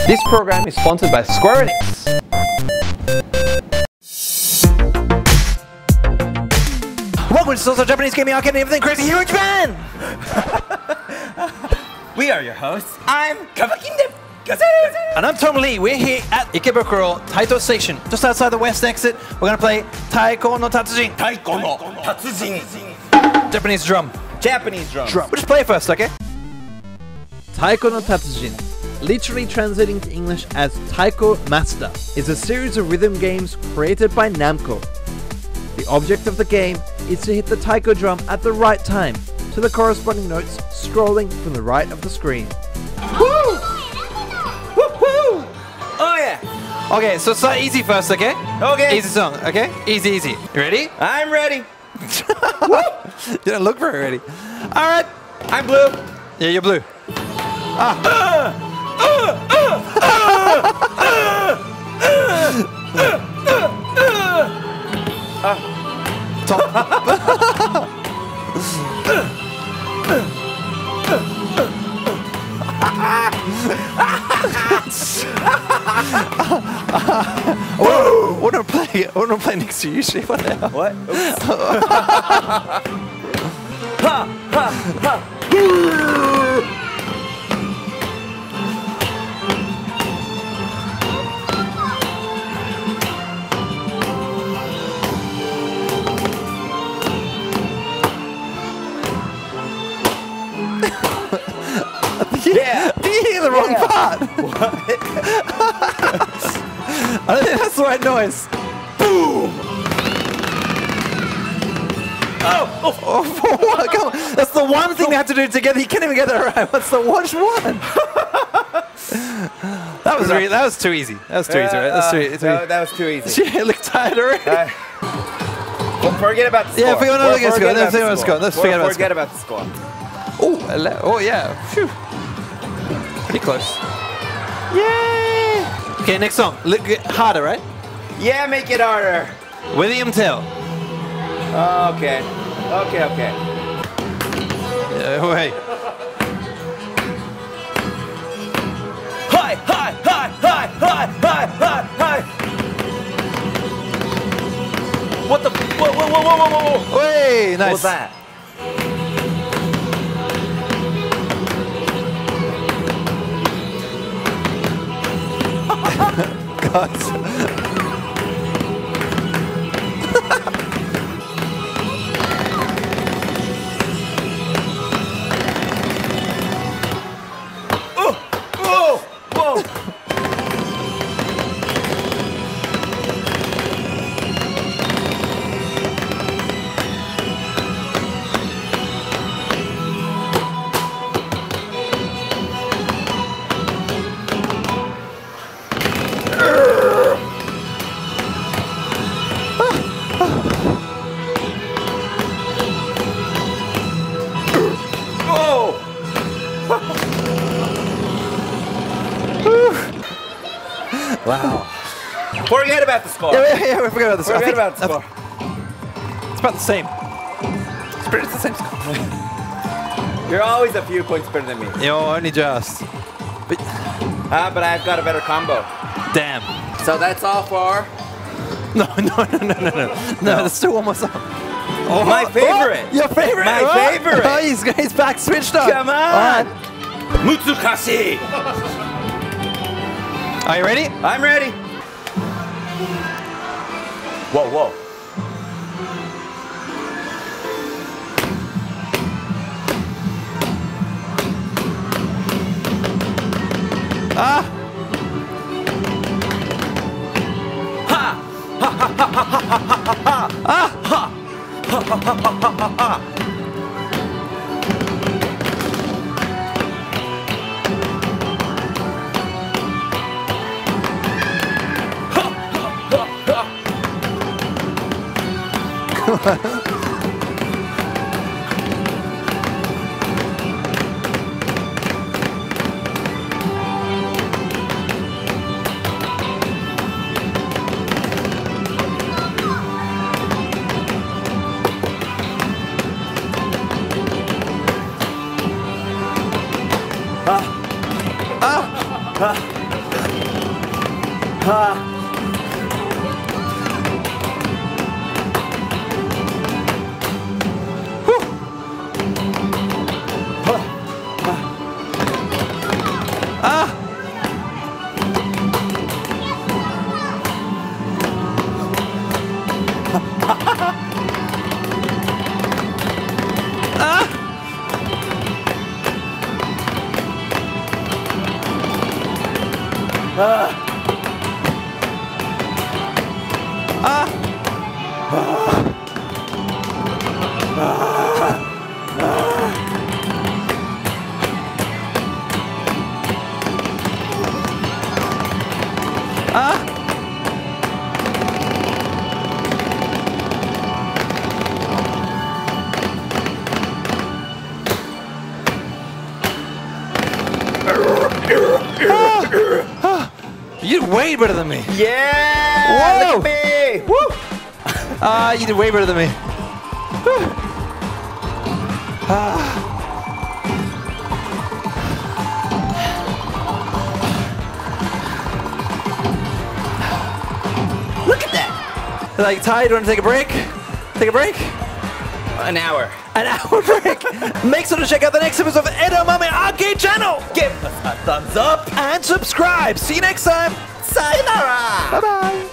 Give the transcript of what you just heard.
This program is sponsored by Square Enix. Welcome to Social Japanese Gaming Arcade and everything crazy here in Japan! We are your hosts. I'm Kabukin. And I'm Tom Lee. We're here at Ikebukuro Taito Station, just outside the west exit. We're gonna play Taiko no Tatsujin. Taiko no Tatsujin. Japanese drum. Japanese drum. We'll just play first, okay? Taiko no Tatsujin, literally translating to English as Taiko Master, is a series of rhythm games created by NAMCO. The object of the game is to hit the taiko drum at the right time to the corresponding notes scrolling from the right of the screen. Woo! Woo-hoo! Oh yeah. Okay, so start easy first, okay? Okay. Easy song, okay? Easy, easy. You ready? I'm ready. You don't look very ready. Alright. I'm blue. Yeah, you're blue. I want to play next to you, Shi. What the hell? What? Yeah. You hear the wrong part. What? I don't think that's the right noise. Boom. Oh, what? Come on. That's the one thing they have to do together. You can't even get that right. What's the which one? That was too easy. That was too easy, right? That's too easy. No, that was too easy. She looked tired already. Well, forget about the score. Yeah, forget about the score. Let's forget about the score. Oh yeah. Phew. Pretty close. Yay! Okay, next song. Look harder, right? Yeah, make it harder. William Tell. Okay. Okay. Wait. Hi. What the? Whoa. Wait, nice. What was that? Whoa. Wow. Forget about the score. Yeah, we forgot about the score. Forget about the score. It's about the same. It's the same score. You're always a few points better than me. Yo, only just. But I've got a better combo. Damn. So that's all for... No, there's still one more song. Oh, my favorite. Oh, your favorite? My favorite. Oh, he's back switched on. Come on. All right. Mutsukashi. Are you ready? I'm ready. Whoa. Ah. Ha! Ha! Ha! Ha! Ha! Ha! Ha! Ah. Ha! Ha! Ha! Ha! Ha! Ha! You did way better than me. Yeah! Whoa! Look at me! Woo! You did way better than me. Look at that! Like, Ty, do you want to take a break? Take a break? An hour. An hour break. Make sure to check out the next episode of Edamame Arcade Channel. Give us a thumbs up And subscribe. See you next time. Sayonara! Bye-bye.